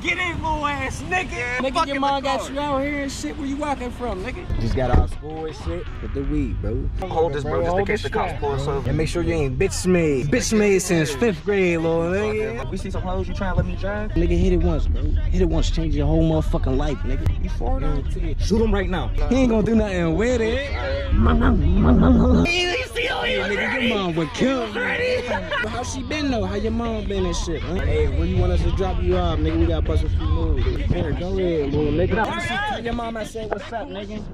Get in, little ass nigga. Nigga, your mom got you out here and shit. Where you walking from, nigga? Just got out of school and shit with the weed, bro. Hold this, bro, just in case the cops pull us over. And make sure you ain't bitch made. Bitch made since 5th grade, little nigga. We see some hoes, you trying to let me drive? Nigga, hit it once, bro. Hit it once, change your whole motherfucking life, nigga. You for it? Shoot him right now. He ain't gonna do nothing with it. Nigga, your mom would kill me. How she been though? How your mom been and shit? Huh? Hey, where you want us to drop you off, nigga? We gotta bust a few moves. Here, go ahead, little nigga. Tell your mom I said what's up, nigga.